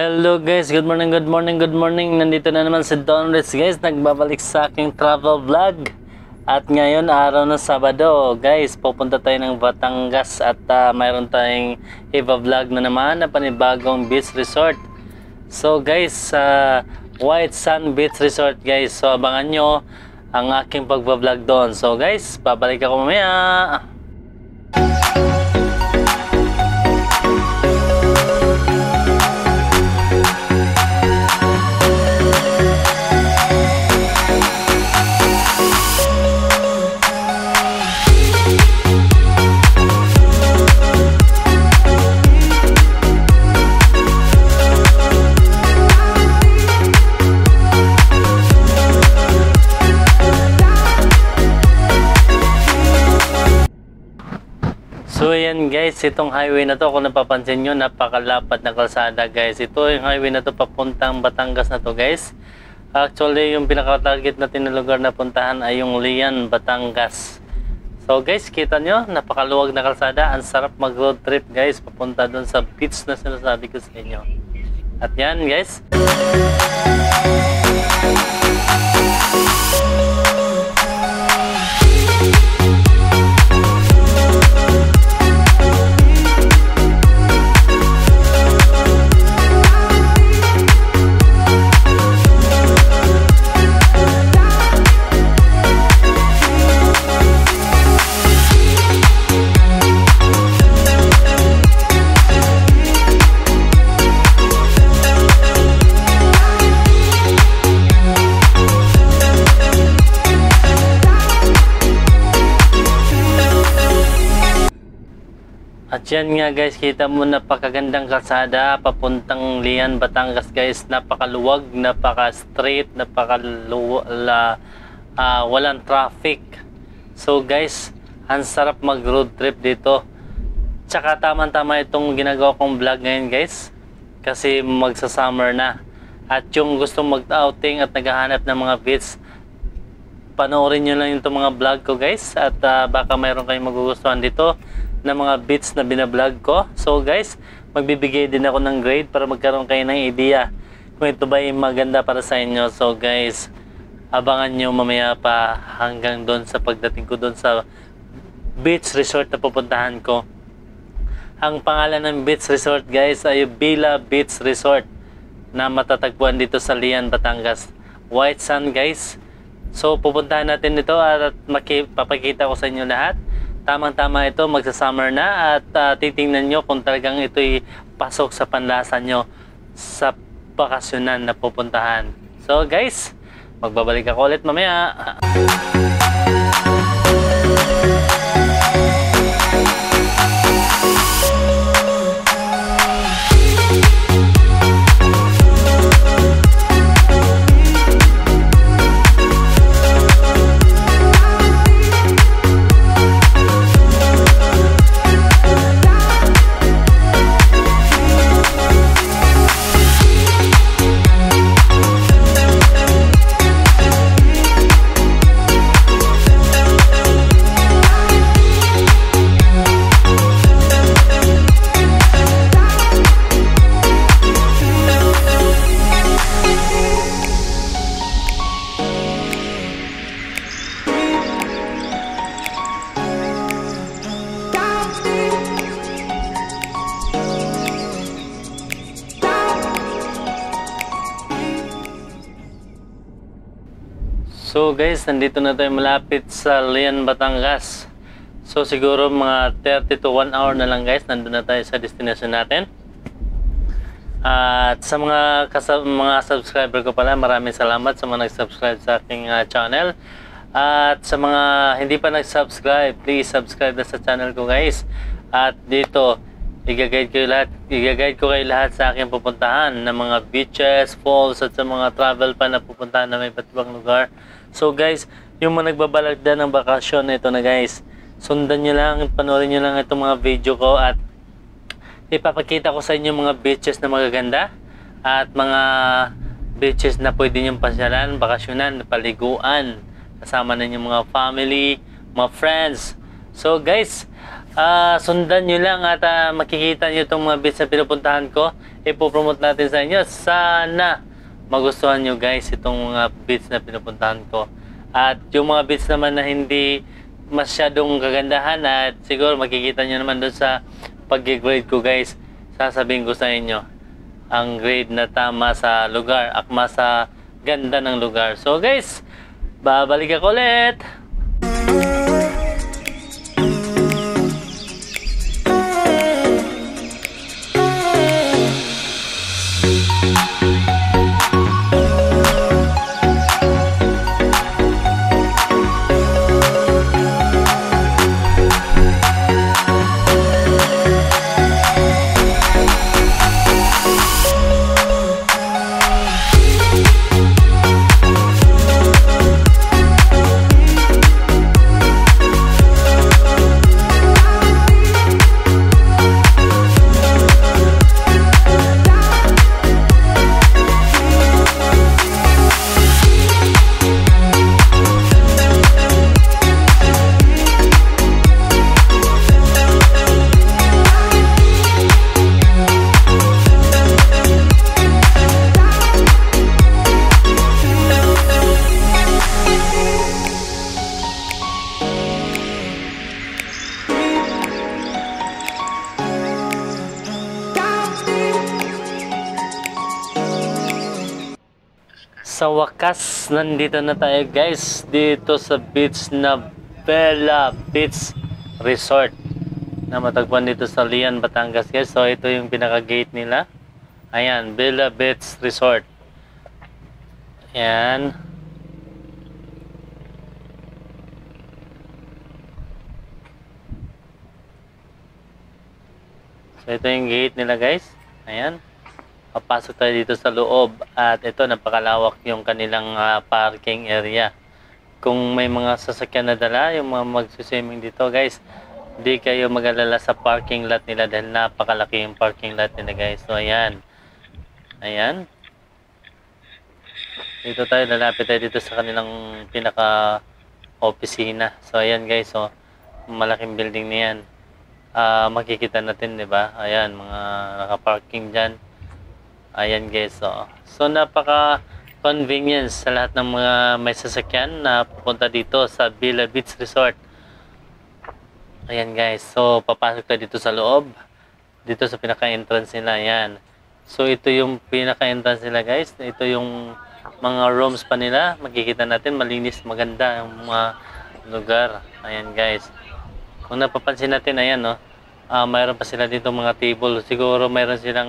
Hello guys, good morning, good morning, good morning. Nandito na naman si Don Rich guys, nagbabalik sa aking travel vlog. At ngayon, araw ng Sabado guys, pupunta tayo ng Batangas at mayroon tayong iba-vlog na naman na panibagong beach resort. So guys, sa White Sand Beach Resort guys, so abangan nyo ang aking pagbablog doon. So guys, babalik ako mamaya. So yan guys, itong highway na to, kung napapansin nyo, napakalapad na kalsada guys. Ito yung highway na to papuntang Batangas na to guys. Actually yung pinaka-target natin na lugar na puntahan ay yung Lian, Batangas. So guys, kita nyo, napakaluwag na kalsada. Ang sarap mag road trip guys, papunta dun sa beach na sinasabi ko sa inyo. At yan guys. At yan nga guys, kita mo napakagandang kalsada papuntang Lian, Batangas guys. Napakaluwag, napaka-straight, walang traffic. So guys, ang sarap mag road trip dito. Tsaka tamang-tama itong ginagawa kong vlog ngayon guys, kasi magsa-summer na. At yung gustong mag-outing at naghahanap ng mga beach, panoorin nyo lang itong mga vlog ko guys. At baka mayroon kayong magugustuhan dito na mga beats na binablog ko. So guys, magbibigay din ako ng grade para magkaroon kayo ng idea kung ito ba yung maganda para sa inyo. So guys, abangan nyo mamaya pa hanggang doon sa pagdating ko doon sa beach resort na pupuntahan ko. Ang pangalan ng beach resort guys ay Villa Beach Resort na matatagpuan dito sa Lian, Batangas. White Sand guys. So pupuntahan natin dito at papakita ko sa inyo lahat. Tamang-tama ito, magsa-summer na at titingnan nyo kung talagang ito'y pasok sa panlasa nyo sa bakasyonan na pupuntahan. So guys, magbabalik ako ulit mamaya. So guys, nandito na tayo malapit sa Lian, Batangas. So siguro mga 30 to 1 hour na lang guys, nandun na tayo sa destination natin. At sa mga subscriber ko pala, maraming salamat sa mga nag-subscribe sa aking channel. At sa mga hindi pa nag-subscribe, please subscribe na sa channel ko guys. At dito, i-guide ko kayo lahat sa aking pupuntahan ng mga beaches, falls at sa mga travel pa na pupuntahan na may iba't ibang lugar. So guys, yung mga nagbabalag na ng bakasyon, ito na guys, sundan nyo lang, panoorin nyo lang itong mga video ko at ipapakita ko sa inyo mga beaches na magaganda at mga beaches na pwede nyo pasyalan, bakasyonan, paliguan kasama na yung mga family, mga friends. So guys, sundan nyo lang at makikita nyo itong mga beach na pinupuntahan ko. Ipopromote natin sa inyo. Sana magustuhan nyo guys itong mga beach na pinupuntahan ko. At yung mga beach naman na hindi masyadong kagandahan, at siguro makikita nyo naman doon sa pag-grade ko guys, sasabihin ko sa inyo ang grade na tama sa lugar, akma sa ganda ng lugar. So guys, babalik ako ulit. Sa wakas, nandito na tayo guys dito sa beach na Bella Beach Resort na matagpuan dito sa Lian, Batangas guys. So ito yung pinaka gate nila. Ayan, Bella Beach Resort. Ayan. So ito yung gate nila guys. Ayan. Papasok tayo dito sa loob at ito napakalawak yung kanilang parking area. Kung may mga sasakyan na dala, yung mga magsiswimming dito guys, di kayo mag-alala sa parking lot nila dahil napakalaki yung parking lot nila guys. So ayan. Ayan. Dito tayo, lalapit tayo dito sa kanilang pinaka opisina. So ayan guys, so malaking building niyan. Makikita natin, 'di ba? Ayan, mga naka-parking diyan. Ayan guys, so napaka convenience sa lahat ng mga may sasakyan na pupunta dito sa Bella Beach Resort. Ayan guys, so papasok tayo dito sa loob, dito sa pinaka-entrance nila. Ayan, so ito yung pinaka-entrance nila guys. Ito yung mga rooms pa nila. Makikita natin, malinis, maganda yung mga lugar. Ayan guys, kung napapansin natin, ayan mayroon pa sila dito mga table. Siguro mayroon silang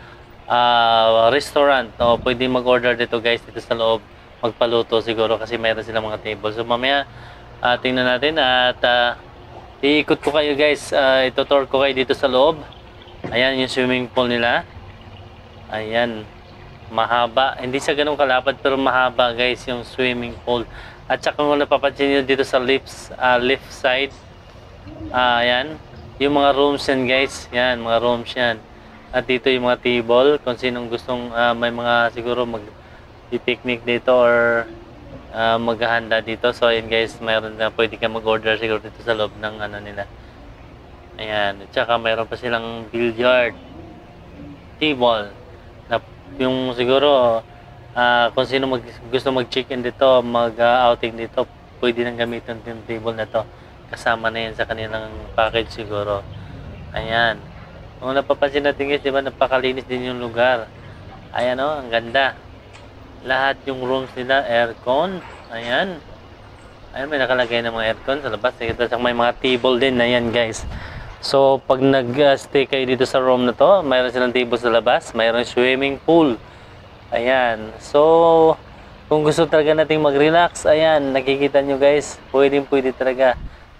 restaurant o pwede mag-order dito guys, dito sa loob, magpaluto siguro kasi mayroon silang mga table. So mamaya tingnan natin at iikot ko kayo guys, itutour ko kayo dito sa loob. Ayan yung swimming pool nila. Ayan, mahaba, hindi siya ganun kalapad pero mahaba guys yung swimming pool. At saka kung napapansin nyo dito sa left side, ayan yung mga rooms yan guys. Yan, mga rooms yan. At dito yung mga table, kung sinong gustong may mga siguro mag-picnic dito or maghahanda dito. So ayan guys, mayroon na pwede ka mag-order siguro dito sa loob ng ano nila. Ayan, at saka mayroon pa silang billiard table. Na yung siguro kung sino gusto mag-check-in dito, mag-outing dito, pwede nang gamitin yung table na to. Kasama na yan sa kanilang package siguro. Ayan. Kung napapansin natin guys, di ba, napakalinis din yung lugar. Ayan ang ganda. Lahat yung rooms nila, aircon. Ayan. Ayan, may nakalagay ng mga aircon sa labas. Tapos may mga table din. Ayan guys. So, pag nag-stay kayo dito sa room na to, mayroon silang table sa labas. Mayroon swimming pool. Ayan. So, kung gusto talaga nating mag-relax, ayan, nakikita nyo guys, pwede talaga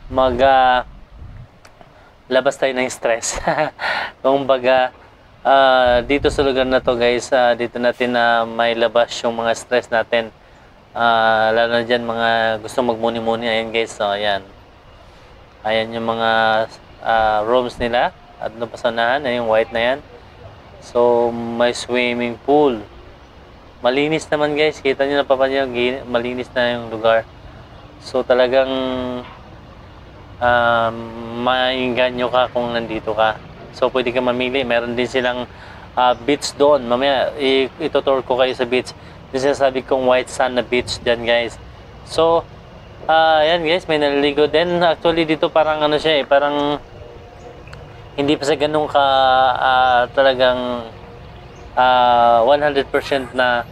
labas tayo ng stress. Kung baga, dito sa lugar na to guys, dito natin may labas yung mga stress natin. Lalo na dyan mga gusto magmuni-muni. Ayan guys, so ayan. Ayan yung mga rooms nila. At no pasanahan, yung white na yan. So, may swimming pool. Malinis naman guys. Kita nyo, napapansin nyo, malinis na yung lugar. So, talagang maingganyo ka kung nandito ka. So pwede ka mamili. Meron din silang beach doon. Mamaya itutour ko kayo sa beach. Yung sinasabi kong white sand na beach dyan, guys. So yan guys, may naliligo din. Actually dito parang ano siya parang hindi pa sa ganun ka talagang 100% na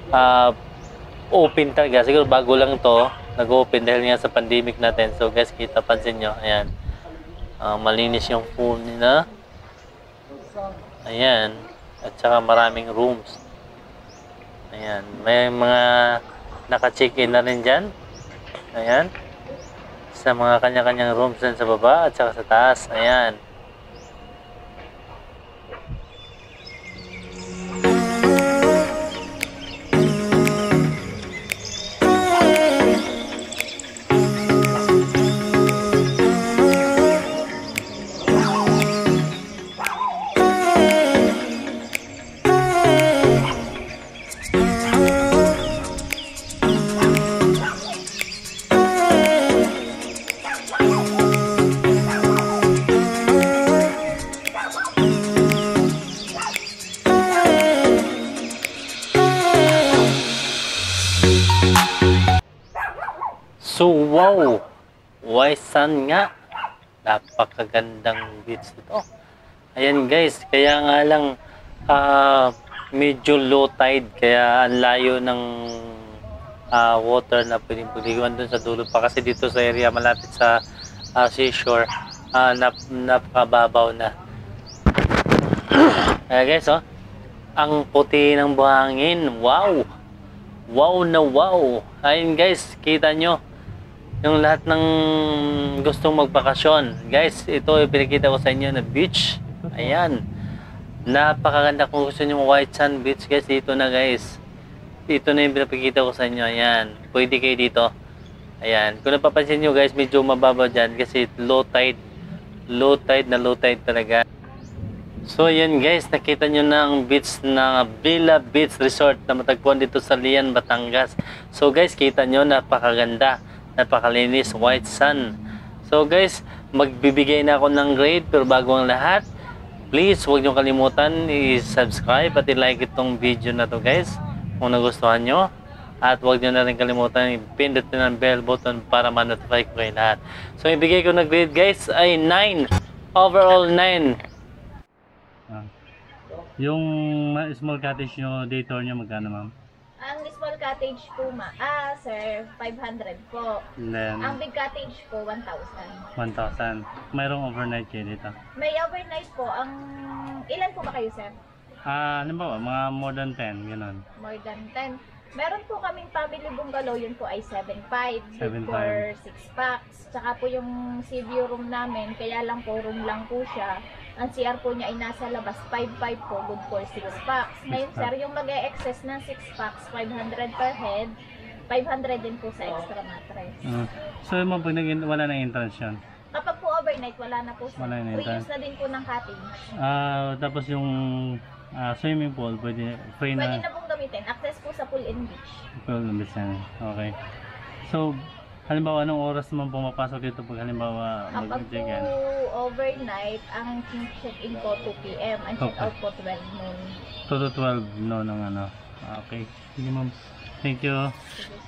open talaga. Siguro bago lang to nag-open dahil nga sa pandemic natin. So guys, kita pansin nyo, ayan, malinis yung pool nila, ayan, at saka maraming rooms, ayan, may mga naka-check-in na rin dyan, ayan, sa mga kanya-kanyang rooms din sa baba at saka sa taas, ayan. So wow, white sand nga, napakagandang beach ito. Ayan guys, kaya nga lang medyo low tide, kaya ang layo ng water na pwedeng puliguan dun sa dulo pa, kasi dito sa area malapit sa seashore, napakababaw na. Kaya guys, ang puti ng buhangin, wow, wow na wow. Ayun guys, kita nyo yung lahat ng gustong magbakasyon. Guys, ito yung pinakita ko sa inyo na beach. Ayan. Napakaganda. Kung gusto nyo white sand beach, guys, dito na guys. Dito na yung pinapakita ko sa inyo. Ayan. Pwede kayo dito. Ayan. Kung napapansin nyo guys, medyo mababa dyan kasi low tide. Low tide na low tide talaga. So ayan guys, nakita nyo na ang beach ng Villa Beach Resort na matagpuan dito sa Lian, Batangas. So guys, kita nyo, napakaganda. Napakalinis, white sand. So guys, magbibigay na ako ng grade, pero bago ang lahat, please huwag nyo kalimutan i-subscribe at i-like itong video na to guys kung nagustuhan nyo, at huwag nyo na rin kalimutan i-pindot nyo ng bell button para ma-notify ko kayo lahat. So ibigay ko na grade guys ay 9, overall 9. Yung small cottage nyo, day tour nyo, magkano ma'am? Ang small cottage po, sir, 500 po. Then, Ang big cottage po, 1,000. 1,000. Mayroong overnight kayo dito? May overnight po. Ilan po ba kayo, sir? Ano ba? Mga more than 10, gano'n. More than 10. Meron po kaming family bungalow, yun po ay 7.5. 7.5. For 6 packs. Tsaka po yung sea view room namin, kaya lang po room lang po siya. Ang CR po niya ay nasa labas, 5.5 po, good for 6 packs. Ngayon sir, yung mag-e-excess ng 6 packs, 500 per head, 500 din po sa extra mattress. So yung mga pag wala na entrance yun? Kapag po overnight, wala na po sir. Wala na entrance. Reuse na din po ng cottage. Tapos yung swimming pool, pwede free na? Pwede na pong gamitin. Access po sa pool and beach. Pool and beach na. Okay. So, halimbawa, anong oras naman pumapasok dito pag halimbawa Kapag mag-check in? po overnight, ang check-in po 2 p.m. Ang check-out po 12 noon. 2 to 12 no ng ano. Okay. Sige ma'am. Thank you. Sige.